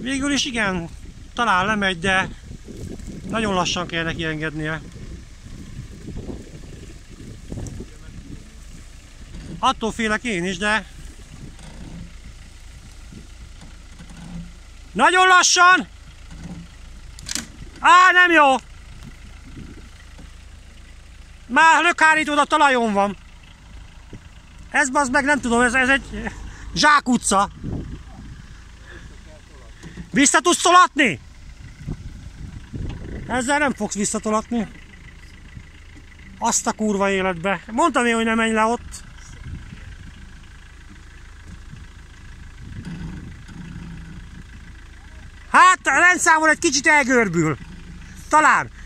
Végül is igen, talán lemegy, de nagyon lassan kell neki engednie. Attól félek én is, de... Nagyon lassan! Á, nem jó! Már lökhárítód a talajon van. Ez bazd meg, nem tudom, ez egy zsákutca. Vissza tudsz tolatni? Ezzel nem fogsz visszatolatni. Azt a kurva életbe. Mondtam én, hogy ne menj le ott. Hát a rendszámon egy kicsit elgörbül. Talán.